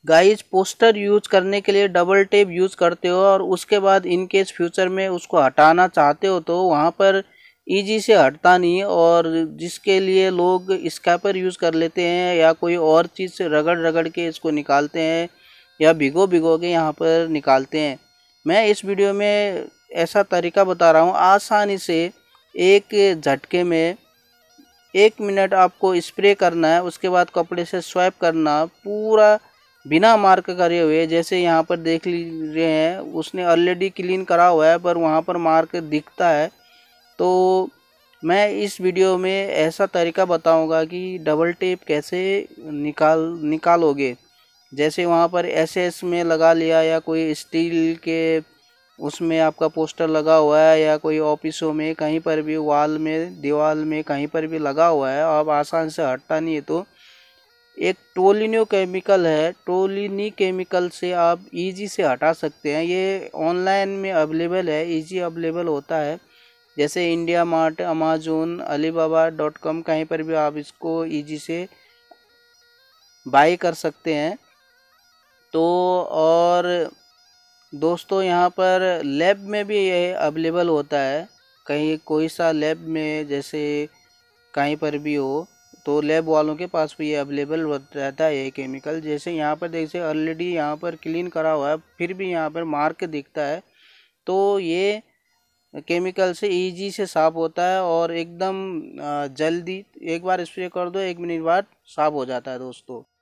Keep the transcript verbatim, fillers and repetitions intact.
Guys poster use करने के लिए डबल टेप यूज करते हो और उसके बाद इन केस फ्यूचर में उसको हटाना चाहते हो तो वहाँ पर इजी से हटता नहीं, और जिसके लिए लोग स्क्रैपर यूज कर लेते हैं या कोई और चीज़ से रगड़ रगड़ के इसको निकालते हैं या भिगो भिगो के यहाँ पर निकालते हैं। मैं इस वीडियो में ऐसा तरीका बता रहा हूँ, आसानी से एक झटके में एक मिनट आपको स्प्रे करना है, उसके बाद कपड़े से स्वैप करना पूरा बिना मार्क करे हुए। जैसे यहाँ पर देख लीजिए हैं, उसने ऑलरेडी क्लीन करा हुआ है पर वहाँ पर मार्क दिखता है। तो मैं इस वीडियो में ऐसा तरीका बताऊंगा कि डबल टेप कैसे निकाल निकालोगे। जैसे वहाँ पर एस एस में लगा लिया या कोई स्टील के उसमें आपका पोस्टर लगा हुआ है या कोई ऑफिसों में कहीं पर भी वॉल में दीवार में कहीं पर भी लगा हुआ है, अब आसान से हटता नहीं है, तो एक टोलिनो केमिकल है, टोलिनी केमिकल से आप इजी से हटा सकते हैं। ये ऑनलाइन में अवेलेबल है, इजी अवेलेबल होता है। जैसे India Mart, Amazon, Alibaba dot com, कहीं पर भी आप इसको इजी से बाई कर सकते हैं। तो और दोस्तों यहाँ पर लैब में भी ये अवेलेबल होता है, कहीं कोई सा लैब में जैसे कहीं पर भी हो तो लैब वालों के पास भी ये अवेलेबल रहता है ये केमिकल। जैसे यहाँ पर देखिए ऑलरेडी यहाँ पर क्लीन करा हुआ है फिर भी यहाँ पर मार्क दिखता है, तो ये केमिकल से इजी से साफ़ होता है और एकदम जल्दी, एक बार स्प्रे कर दो एक मिनट बाद साफ़ हो जाता है दोस्तों।